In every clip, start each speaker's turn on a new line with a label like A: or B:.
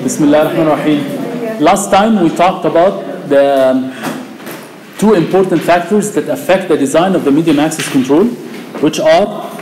A: Bismillah ar-Rahman ar-Rahim. Last time we talked about the two important factors that affect the design of the medium access control, which are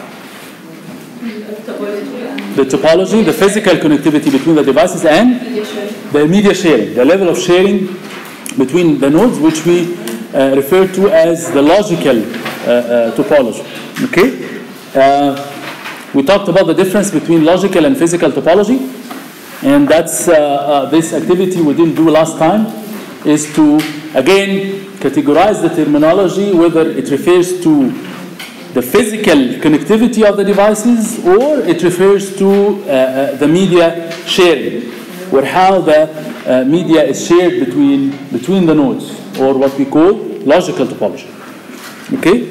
A: the topology, the physical connectivity between the devices, and the media sharing, the level of sharing between the nodes, which we refer to as the logical topology. Okay? We talked about the difference between logical and physical topology, and that's this activity we didn't do last time, is to again categorize the terminology, whether it refers to the physical connectivity of the devices or it refers to the media sharing, or how the media is shared between the nodes, or what we call logical topology. Okay,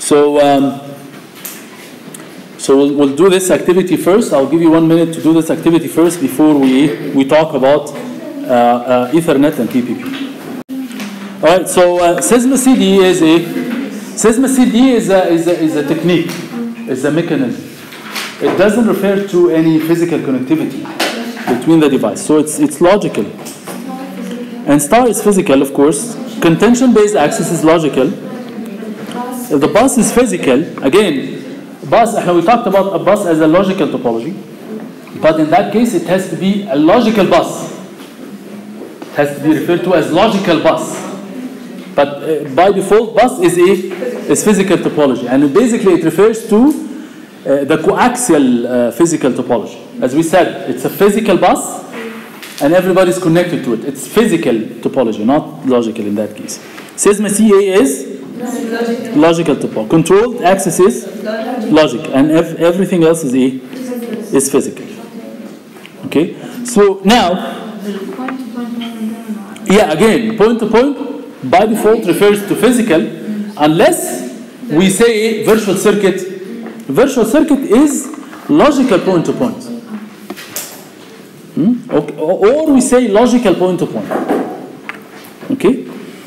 A: so we'll do this activity first. I'll give you 1 minute to do this activity first before we talk about Ethernet and TPP. All right. So SISMA CD is a technique, is a mechanism. It doesn't refer to any physical connectivity between the device. So it's logical. And star is physical, of course. Contention-based access is logical. The bus is physical. Again, bus, we talked about a bus as a logical topology, but in that case it has to be a logical bus. It has to be referred to as logical bus. But by default, bus is physical topology, and basically it refers to the coaxial physical topology. As we said, it's a physical bus, and everybody's connected to it. It's physical topology, not logical in that case. SISMA CA is logical topology. Controlled access is logic, and everything else is physical. Okay. So now, yeah, again, point to point by default refers to physical, unless we say virtual circuit. Virtual circuit is logical point to point. Okay. Or we say logical point to point. Okay.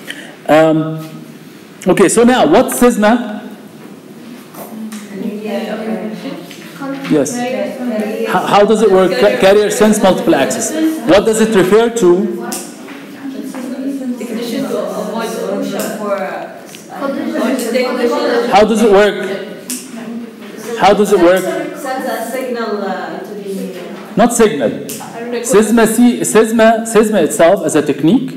A: Okay, so now what's SISMA? Yes. How does it work? Carrier sense multiple access. What does it refer to? How does it work? How does it work?
B: Sends a signal to the...
A: Not signal. SISMA itself as a technique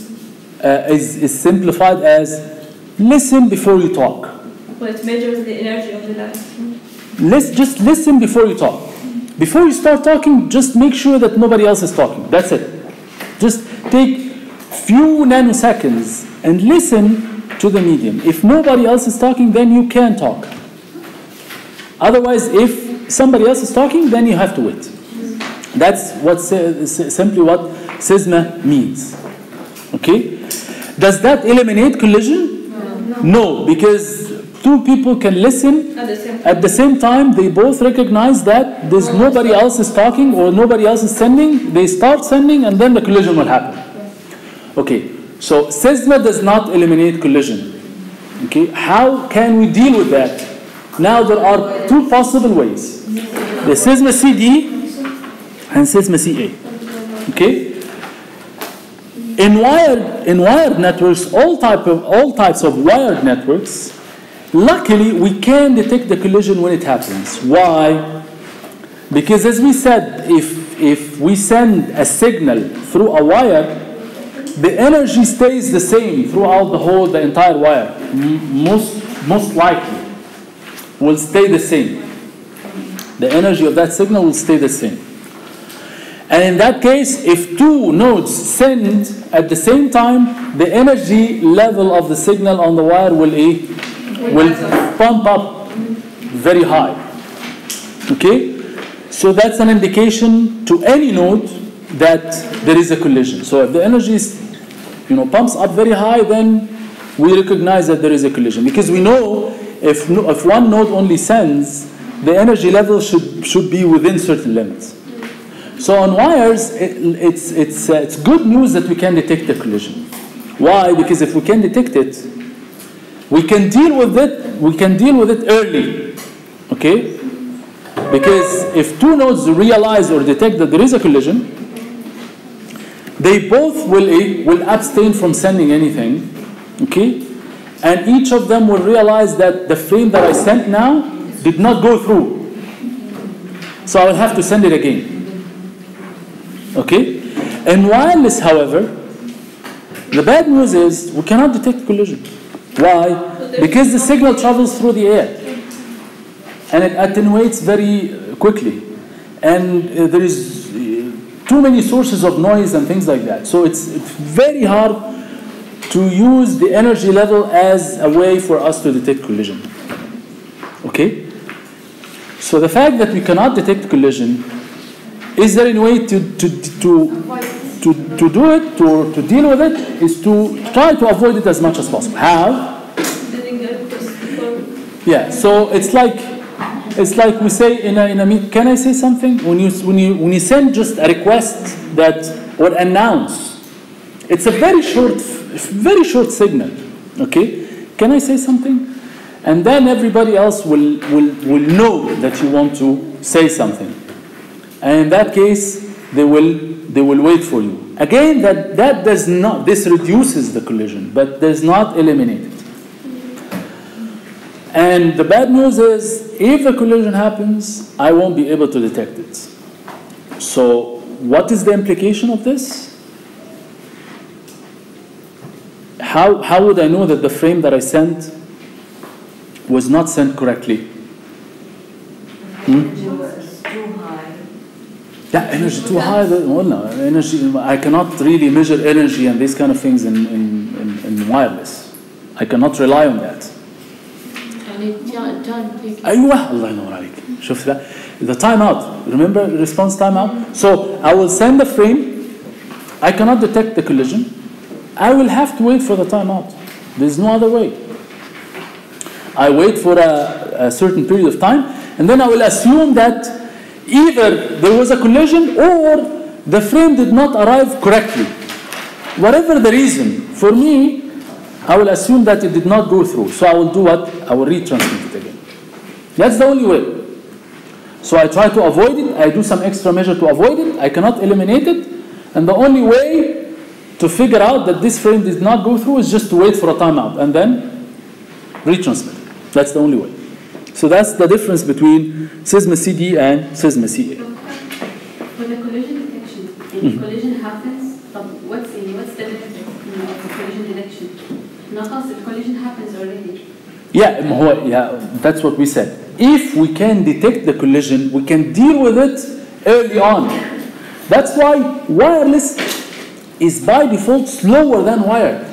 A: is simplified as listen before you talk.
C: Well, it measures the energy of the light.
A: Just listen before you talk. Before you start talking, just make sure that nobody else is talking. That's it. Just take few nanoseconds and listen to the medium. If nobody else is talking, then you can talk. Otherwise, if somebody else is talking, then you have to wait. That's simply what SISMA means. Okay? Does that eliminate collision? No, because two people can listen at the same time. They both recognize that there's nobody else is talking or nobody else is sending. They start sending, and then the collision will happen. Okay, so SISMA does not eliminate collision. Okay, how can we deal with that? Now there are two possible ways: the SISMA CD and SISMA CA. Okay. In wired networks, all types of wired networks, luckily we can detect the collision when it happens. Why? Because as we said, if we send a signal through a wire, the energy stays the same throughout the entire wire. Most likely will stay the same. The energy of that signal will stay the same. And in that case, if two nodes send at the same time, the energy level of the signal on the wire will pump up very high. Okay? So that's an indication to any node that there is a collision. So if the energy pumps up very high, then we recognize that there is a collision. Because we know if one node only sends, the energy level should be within certain limits. So on wires, it's good news that we can detect the collision. Why? Because if we can detect it, we can deal with it. We can deal with it early. Okay? Because if two nodes realize or detect that there is a collision, They both will abstain from sending anything, okay? And each of them will realize that the frame that I sent now did not go through. So I will have to send it again. Okay? In wireless, however, the bad news is we cannot detect collision. Why? Because the signal travels through the air. And it attenuates very quickly. And there is too many sources of noise and things like that. So it's very hard to use the energy level as a way for us to detect collision. Okay? So the fact that we cannot detect collision, is there any way to do it, to deal with it, is to try to avoid it as much as possible. How? Yeah, so it's like we say in a meet. Can I say something? When you send just a request that or announce, it's a very short signal. Okay, can I say something? And then everybody else will know that you want to say something, and in that case they will wait for you. Again, that does not. This reduces the collision, but does not eliminate it. And the bad news is, if the collision happens, I won't be able to detect it. So what is the implication of this? How would I know that the frame that I sent was not sent correctly?
B: Energy was too high.
A: Yeah, energy too high. Well, no, energy. I cannot really measure energy and these kind of things in wireless. I cannot rely on that. أيوة الله ينور عليك. شوف ده the timeout. Remember response timeout. So I will send the frame. I cannot detect the collision. I will have to wait for the timeout. There's no other way. I wait for a certain period of time, and then I will assume that either there was a collision or the frame did not arrive correctly. Whatever the reason, for me, I will assume that it did not go through. So I will do what? I will retransmit it again. That's the only way. So I try to avoid it. I do some extra measure to avoid it. I cannot eliminate it. And the only way to figure out that this frame did not go through is just to wait for a timeout and then retransmit. That's the only way. So that's the difference between SYSMA CD and SYSMA CA.
C: For the collision detection, if collision happens, what's the benefit of the collision detection? Because the collision happens already.
A: Yeah, that's what we said. If we can detect the collision, we can deal with it early on. That's why wireless is by default slower than wired.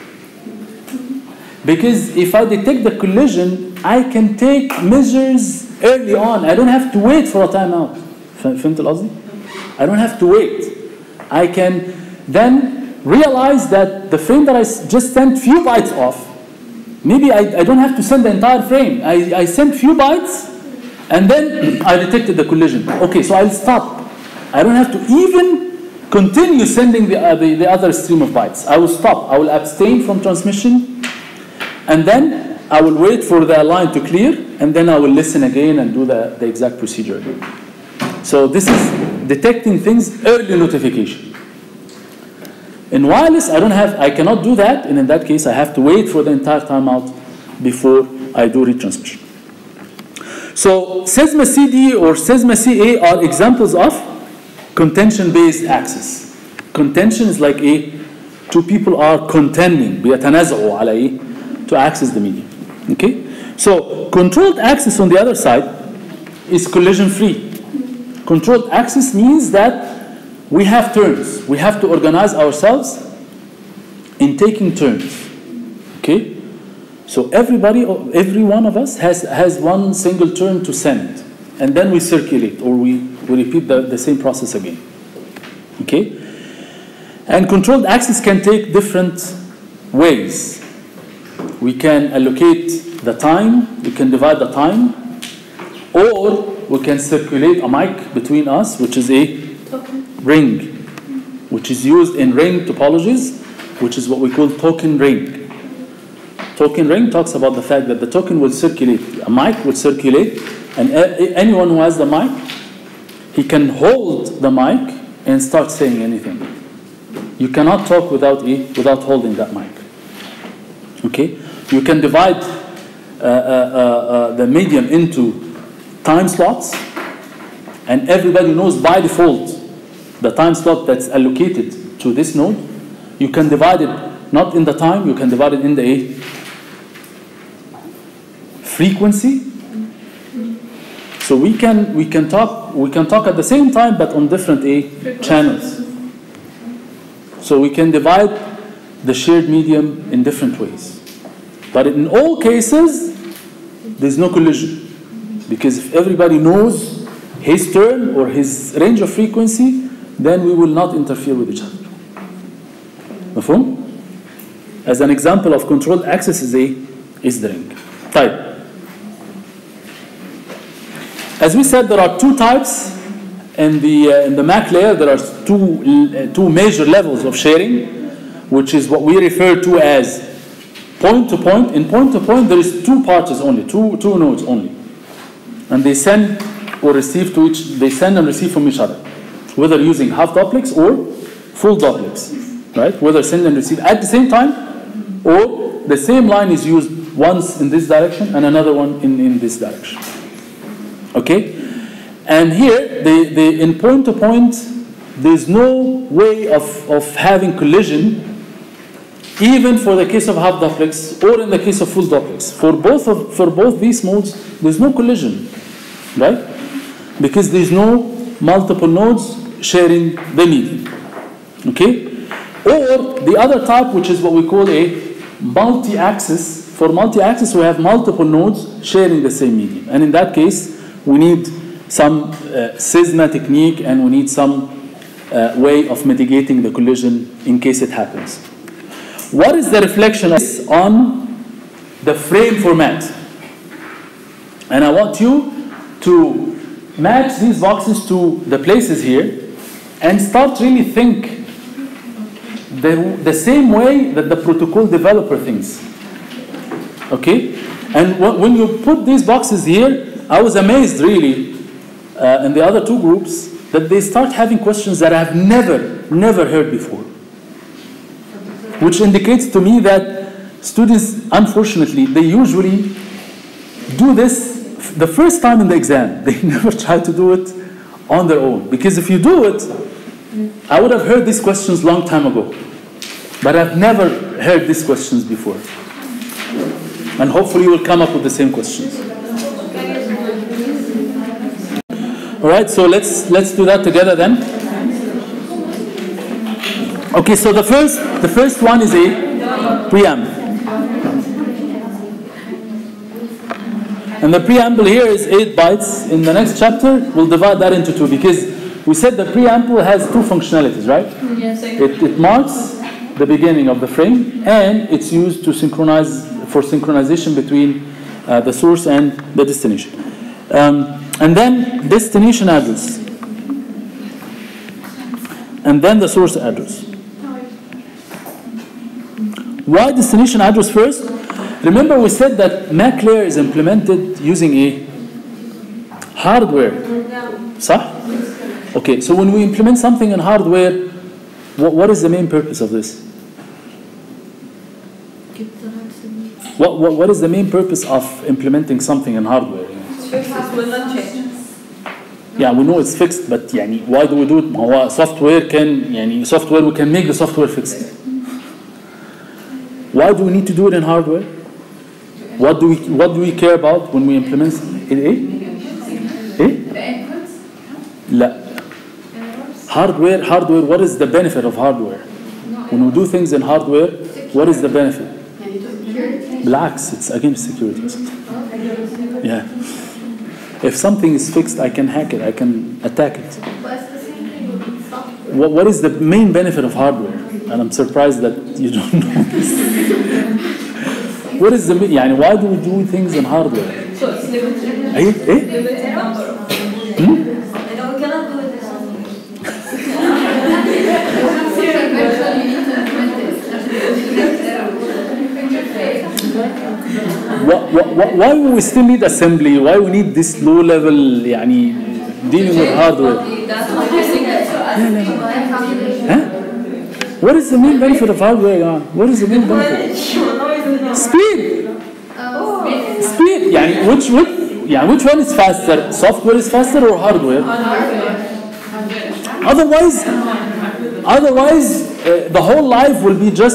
A: Because if I detect the collision, I can take measures early on. I don't have to wait for a timeout. فهمت القصدي? I don't have to wait. I can then realize that the frame that I just sent few bytes off, maybe I don't have to send the entire frame. I sent few bytes, and then I detected the collision. Okay, so I'll stop. I don't have to even continue sending the other stream of bytes. I will stop. I will abstain from transmission. And then I will wait for the line to clear, and then I will listen again and do the exact procedure again. So this is detecting things early notification. In wireless, I cannot do that, and in that case, I have to wait for the entire timeout before I do retransmission. So SYSMA CD or SYSMA CA are examples of contention-based access. Contention is like two people are contending, بيتنازعوا على to access the medium. Okay? So controlled access on the other side is collision-free. Controlled access means that we have turns. We have to organize ourselves in taking turns. Okay? So every one of us has one single turn to send. And then we circulate, or we repeat the same process again. Okay? And controlled access can take different ways. We can allocate the time, we can divide the time, or we can circulate a mic between us, which is a ring, which is used in ring topologies, which is what we call token ring. Token ring talks about the fact that the token will circulate, a mic will circulate, and anyone who has the mic, he can hold the mic and start saying anything. you cannot talk without holding that mic. Okay? You can divide the medium into time slots, and everybody knows by default the time slot that's allocated to this node. You can divide it not in the time, you can divide it in the frequency. So we can talk at the same time but on different channels. So we can divide the shared medium in different ways. But in all cases, there's no collision. Because if everybody knows his turn or his range of frequency, then we will not interfere with each other. مفهوم? As an example of controlled access is the ring. Type. As we said, there are two types in the MAC layer. There are two major levels of sharing, which is what we refer to as point-to-point. In point-to-point, there is two parties only, two nodes only, and they send or receive to each. They send and receive from each other, whether using half duplex or full duplex, right? Whether send and receive at the same time, or the same line is used once in this direction and another one in this direction. Okay, and here in point-to-point, there's no way of having collision, even for the case of half duplex or in the case of full duplex. For both these modes, there's no collision, right? Because there's no multiple nodes sharing the medium. Okay, or the other type, which is what we call a multi-axis. For multi-axis, we have multiple nodes sharing the same medium, and in that case, we need some SISMA technique, and we need some way of mitigating the collision in case it happens. What is the reflection on the frame format? And I want you to match these boxes to the places here and start really think the same way that the protocol developer thinks. Okay? And when you put these boxes here, I was amazed really in the other two groups that they start having questions that I've never heard before. Which indicates to me that students, unfortunately, they usually do this the first time in the exam. They never try to do it on their own. Because if you do it, I would have heard these questions long time ago. But I've never heard these questions before. And hopefully you will come up with the same questions. All right, so let's do that together then. Okay, so the first one is a preamble. And the preamble here is 8 bytes. In the next chapter, we'll divide that into two, because we said the preamble has two functionalities, right?
C: Yes.
A: It marks the beginning of the frame, and it's used to synchronize, for synchronization between the source and the destination. And then destination address. And then the source address. Why destination address first? Remember we said that MAC layer is implemented using a hardware. صح? Okay, so when we implement something in hardware, what is the main purpose of this? What is the main purpose of implementing something in hardware?
B: Will not change.
A: Yeah, we know it's fixed, but يعني, why do we do it? هو software software, we can make the software fixed. Why do we need to do it in hardware? What do we care about when we implement it? لا. Hardware, what is the benefit of hardware? When we do things in hardware, what is the benefit? بالعكس, it's against security. Yeah. If something is fixed, I can hack it, I can attack it. What is the main benefit of hardware? And I'm surprised that you don't know this. What is the يعني, why do we do things in hardware?
B: So it's limited. Limited number of. We cannot do it
A: why do we still need assembly? Why we need this low level يعني, dealing with hardware? What is the main benefit of hardware? What is the main benefit? Speed. Speed. يعني which one is faster? Software is faster or hardware? Otherwise, the whole life will be just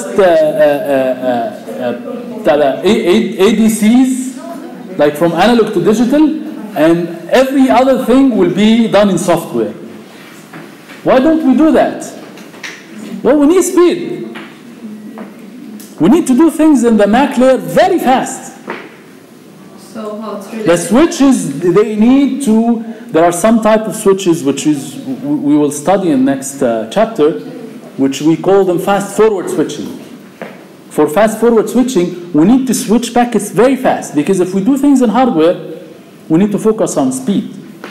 A: ADCs, like from analog to digital, and every other thing will be done in software. Why don't we do that? Well, we need speed. We need to do things in the Mac layer very fast.
B: So how it's related?
A: The switches, they need to, there are some type of switches which is, we will study in next chapter, which we call them fast forward switching. For fast forward switching, we need to switch packets very fast, because if we do things in hardware, we need to focus on speed.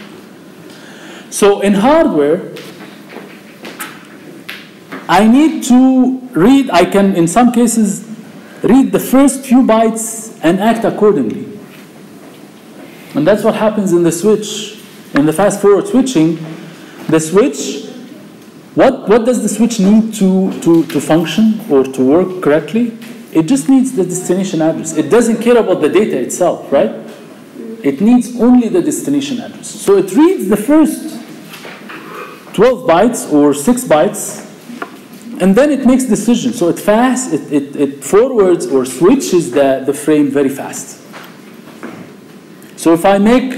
A: So in hardware, I need to read, I can in some cases read the first few bytes and act accordingly. And that's what happens in the switch, in the fast forward switching. The switch, what does the switch need to function or to work correctly? It just needs the destination address. It doesn't care about the data itself, right? It needs only the destination address. So it reads the first 12 bytes or 6 bytes, and then it makes decisions. So it forwards or switches the frame very fast. So if I make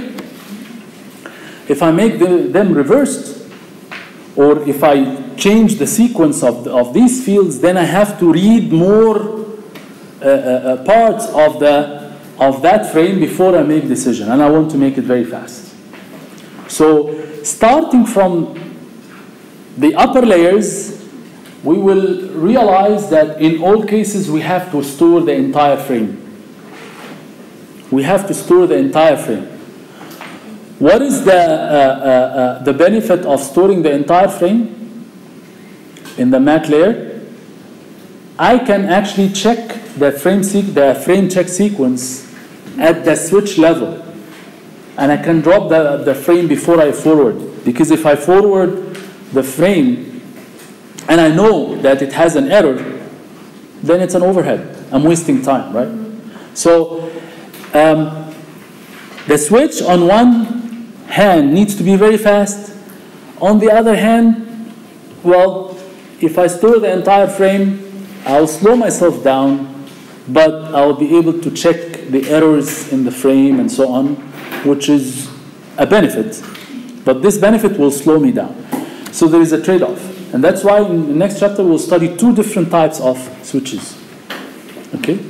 A: them reversed, or if I change the sequence of these fields, then I have to read more parts of that frame before I make decision, and I want to make it very fast. So starting from the upper layers, we will realize that in all cases we have to store the entire frame. We have to store the entire frame. What is the benefit of storing the entire frame in the Mac layer? I can actually check the frame check sequence at the switch level, and I can drop the frame before I forward, because if I forward the frame and I know that it has an error, then it's an overhead. I'm wasting time, right? So the switch on one hand needs to be very fast. On the other hand, well, if I store the entire frame, I'll slow myself down, but I'll be able to check the errors in the frame and so on, which is a benefit. But this benefit will slow me down. So there is a trade-off. And that's why in the next chapter we'll study 2 different types of switches. Okay?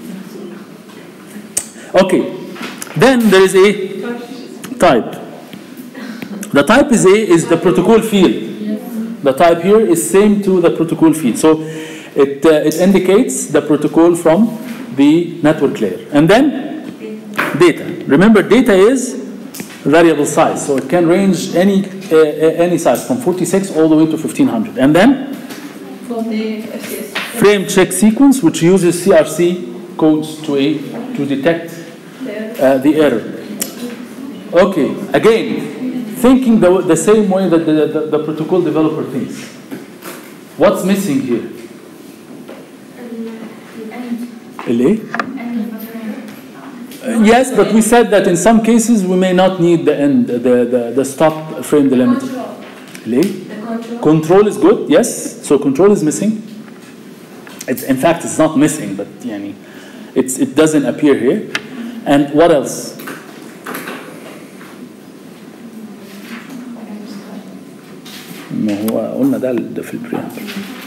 A: Okay. Then there is a type. The type is the protocol field. The type here is same to the protocol field. So it indicates the protocol from the network layer. And then data. Remember, data is variable size, so it can range any size from 46 all the way to 1500. And then frame check sequence, which uses CRC codes to detect the error. Okay, again, thinking the same way that the protocol developer thinks. What's missing here? Yes, but we said that in some cases we may not need the end, the stop frame delimiter. Control is good, yes. So control is missing. In fact, it's not missing, but it doesn't appear here. And what else? ما هو قلنا ده في البريامبل.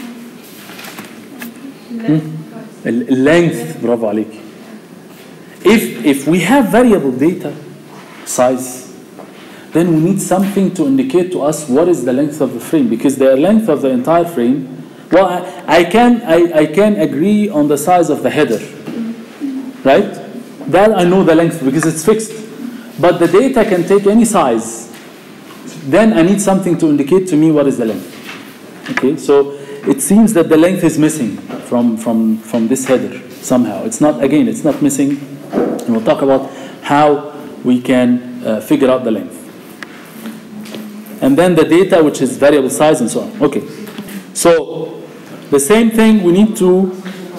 A: Length, برافو عليكي. If we have variable data size, then we need something to indicate to us what is the length of the frame, because the length of the entire frame, well, I can agree on the size of the header, right? That I know the length because it's fixed. But the data can take any size. Then I need something to indicate to me what is the length. Okay, so it seems that the length is missing from this header somehow. It's not missing. And we'll talk about how we can figure out the length. And then the data, which is variable size and so on. Okay. So The same thing we need to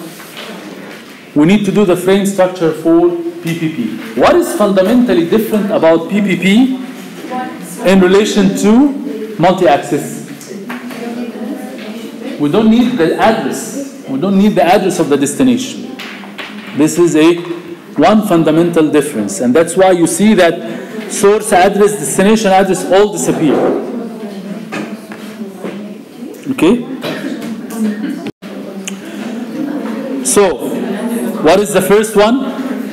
A: do the frame structure for PPP. What is fundamentally different about PPP in relation to multi-axis? We don't need the address. We don't need the address of the destination. This is one fundamental difference, and that's why you see that source address, destination address all disappear. Okay? So, what is the first one?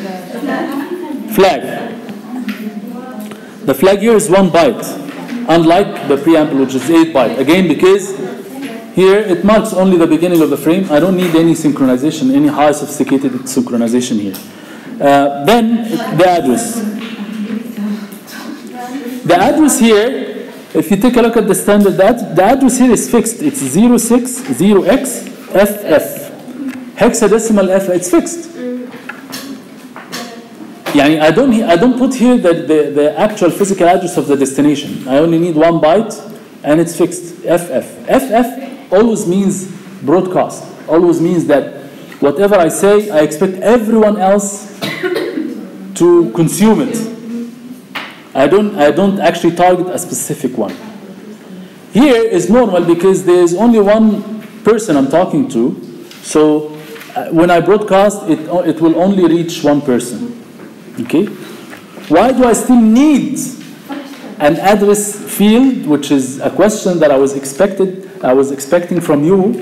A: Flag. The flag here is 1 byte, unlike the preamble, which is 8 byte. Again, because here it marks only the beginning of the frame. I don't need any synchronization, any high sophisticated synchronization here. Then the address. The address here, if you take a look at the standard, the address here is fixed. It's 060XFF. Hexadecimal F, it's fixed. Yani I don't put here the actual physical address of the destination. I only need 1 byte and it's fixed. FF. FF always means broadcast. Always means that whatever I say, I expect everyone else to consume it. I don't actually target a specific one. Here is normal because there is only one person I'm talking to. So when I broadcast, it will only reach one person. Okay? Why do I still need an address field, which is a question that I was expecting from you?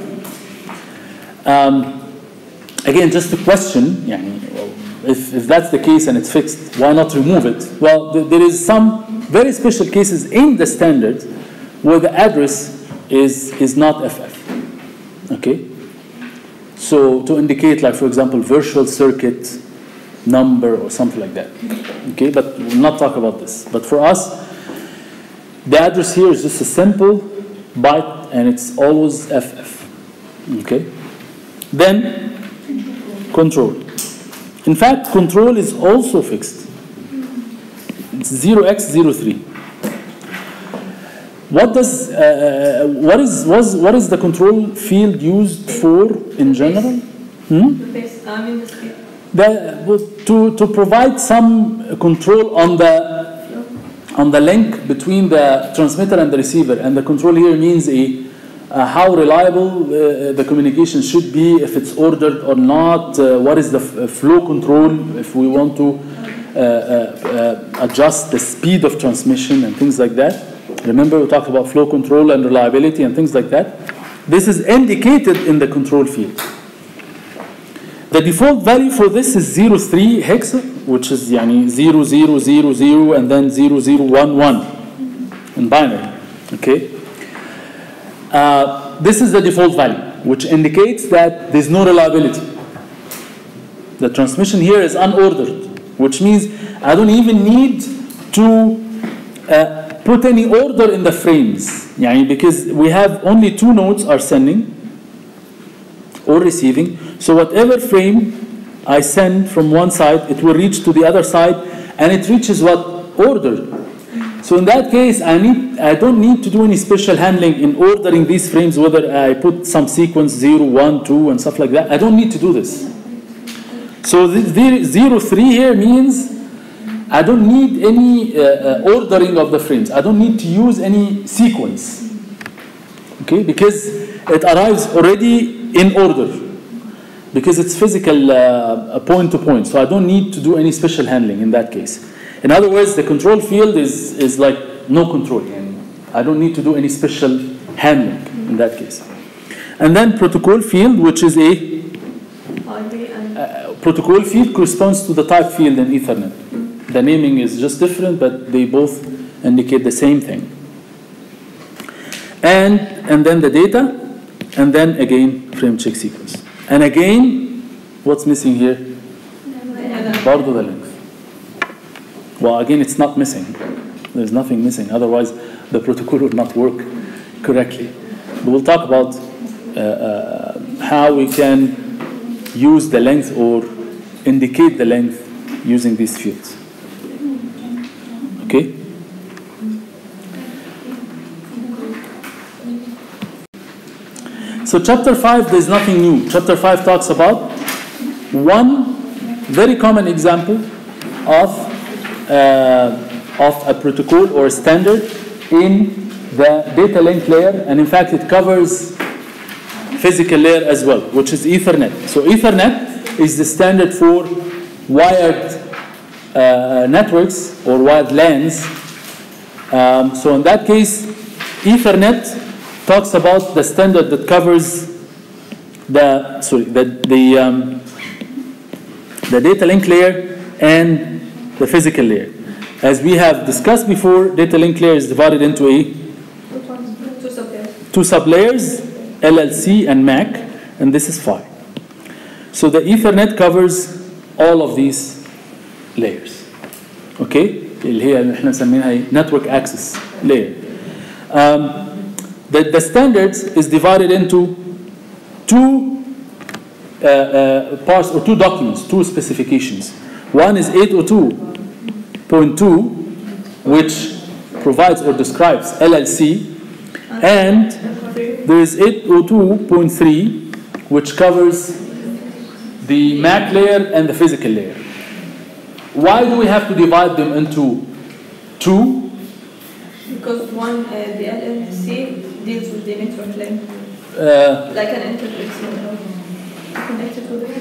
A: Again, just a question. If that's the case and it's fixed, why not remove it? Well, there is some very special cases in the standard where the address is not FF. Okay? So to indicate, like for example, virtual circuit number or something like that. Okay, but we'll not talk about this. But for us, the address here is just a simple byte and it's always FF. Okay? Then control. In fact, control is also fixed. It's 0x03. What is the control field used for in general? To provide some control on the link between the transmitter and the receiver, and the control here means how reliable the communication should be, if it's ordered or not, what is the flow control, if we want to adjust the speed of transmission and things like that. Remember we talked about flow control and reliability and things like that. This is indicated in the control field. The default value for this is 03 hexa, which is 0000 and then 0011 in binary. Okay. This is the default value, which indicates that there's no reliability. The transmission here is unordered, which means I don't even need to put any order in the frames, because we have only 2 nodes are sending or receiving. So whatever frame I send from one side, it will reach to the other side, and it reaches what? Ordered. So in that case, I don't need to do any special handling in ordering these frames, whether I put some sequence 0, 1, 2, and stuff like that. I don't need to do this. So the 03 here means I don't need any ordering of the frames. I don't need to use any sequence. Okay, because it arrives already in order. Because it's physical point to point. So I don't need to do any special handling in that case. In other words, the control field is like no control. I don't need to do any special handling in that case. And then protocol field, which is a protocol field corresponds to the type field in Ethernet. The naming is just different, but they both indicate the same thing. And then the data, and then again frame check sequence. And again, what's missing here? Bardo the length. Well, again, it's not missing. There's nothing missing. Otherwise, the protocol would not work correctly. But we'll talk about how we can use the length or indicate the length using these fields. Okay? So chapter 5, there's nothing new. Chapter 5 talks about one very common example of a protocol or a standard in the data link layer, and in fact it covers physical layer as well, which is Ethernet. So Ethernet is the standard for wired networks or wired LANs. So in that case, Ethernet talks about the standard that covers the data link layer and the physical layer. As we have discussed before, data link layer is divided into two sub-layers, LLC and MAC, and this is PHY. So the Ethernet covers all of these layers. Okay? اللي هي احنا نسميها network access layer. The standards is divided into two parts or two documents, two specifications. One is 802.2, which provides or describes LLC, and there is 802.3, which covers the MAC layer and the physical layer. Why do we have to divide them into two?
B: Because one, the LLC deals with the network link, like an interface connected to the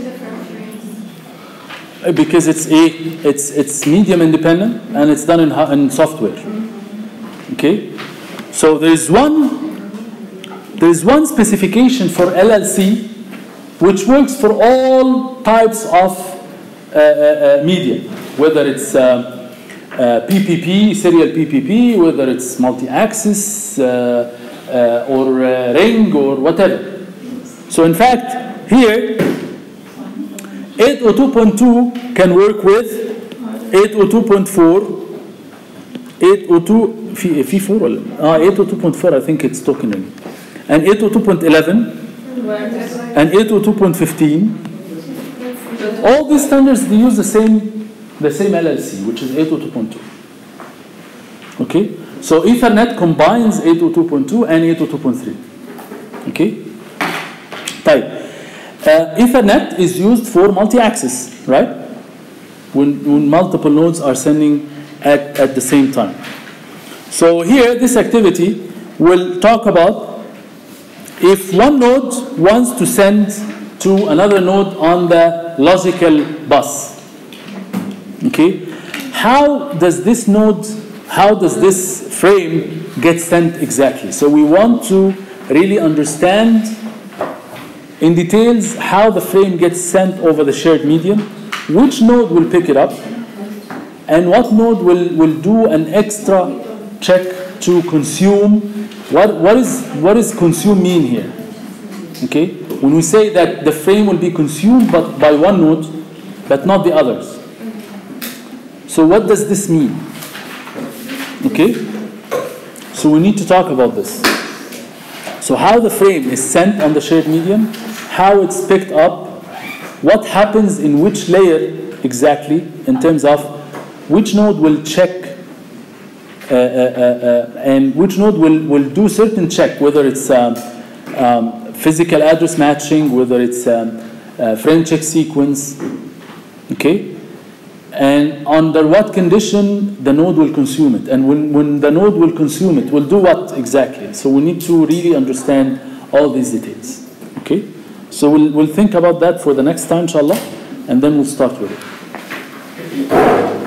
A: because it's medium independent and it's done in software. Okay, so there is one specification for LLC which works for all types of media, whether it's PPP, serial PPP, whether it's multi-axis or ring or whatever. So in fact, here 802.2 can work with 802.4, 802.4 I think it's token ring, and 802.11 and 802.15. All these standards, they use the same LLC, which is 802.2. Okay, so Ethernet combines 802.2 and 802.3. Okay, type. Ethernet is used for multi-access, right? When multiple nodes are sending at the same time. So here, this activity will talk about if one node wants to send to another node on the logical bus. Okay, how does this frame get sent exactly? So we want to really understand in details how the frame gets sent over the shared medium, which node will pick it up, and what node will do an extra check to consume. What does consume mean here? Okay, when we say that the frame will be consumed but by one node, but not the others. So what does this mean? Okay, so we need to talk about this. So how the frame is sent on the shared medium, how it's picked up, what happens in which layer exactly in terms of which node will check and which node will do certain check, whether it's physical address matching, whether it's frame check sequence, okay? And under what condition the node will consume it. And when the node will consume it, will do what exactly? So we need to really understand all these details, okay? So we'll think about that for the next time, inshallah, and then we'll start with it.